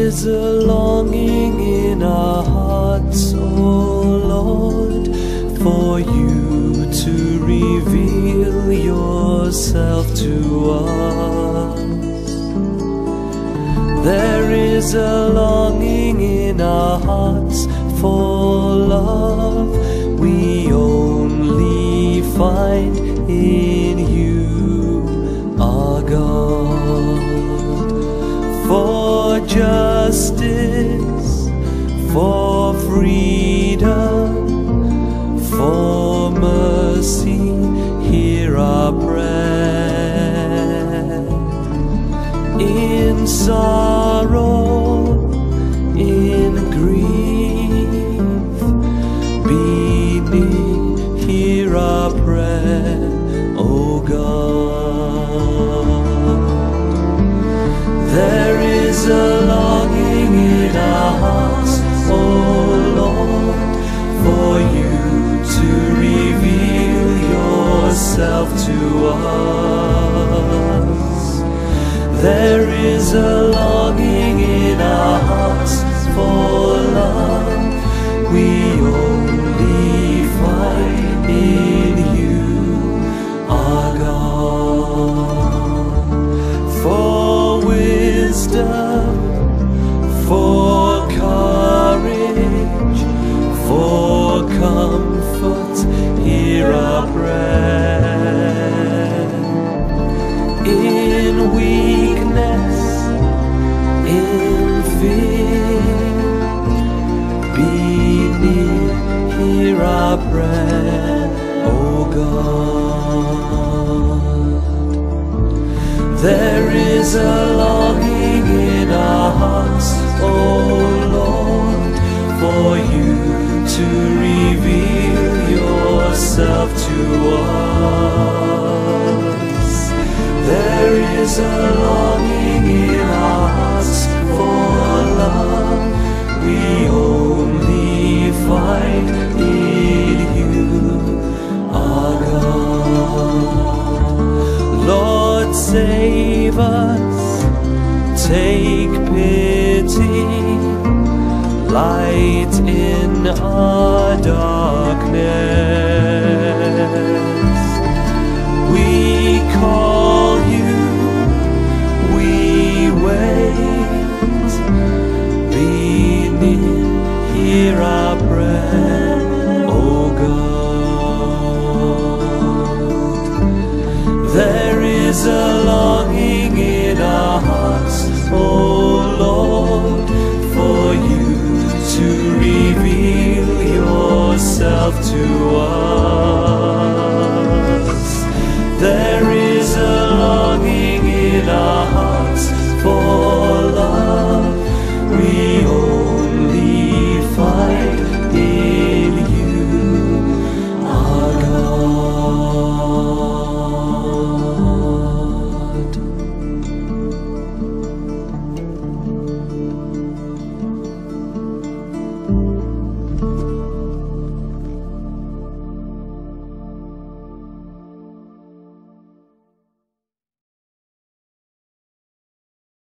is a longing in our hearts, oh Lord, for you to reveal yourself to us. There is a longing in our hearts for love we only find in you, our God. For justice, for freedom, for mercy, hear our prayer. In sorrow, in grief, be near, hear our prayer, O God. There is a longing in our hearts, O Lord, for you to reveal yourself to us. There is a longing in our hearts for love we only find in you, our God. For wisdom, for courage, for comfort, hear our prayer. In weakness, in fear, be near, hear our prayer, O God. There is a longing in our hearts, O Lord, for you to reveal yourself to us. There is a longing in our hearts for love we only find in you, our God. Lord, save us, take pity, light in our darkness. We call